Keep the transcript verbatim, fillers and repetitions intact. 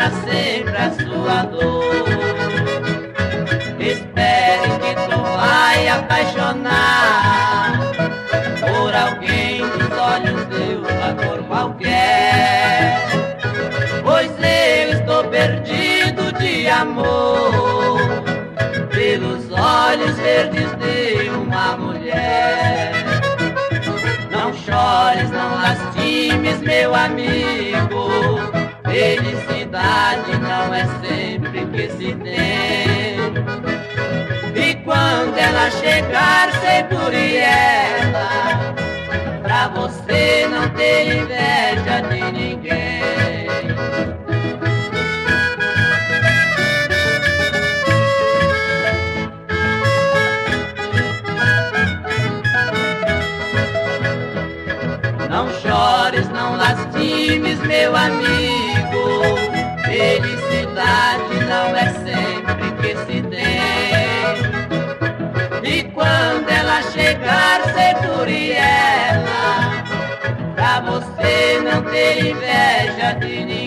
para sempre a sua dor. Espere que tu vai apaixonar por alguém dos olhos de uma cor qualquer, pois eu estou perdido de amor pelos olhos verdes de uma mulher. Não chores, não lastimes, meu amigo, felicidade não é sempre que se tem. E quando ela chegar, segure ela, pra você não ter inveja de ninguém. Não chores, não lastimes, meu amigo, felicidade não é sempre que se tem. E quando ela chegar, segure ela, pra você não ter inveja de ninguém.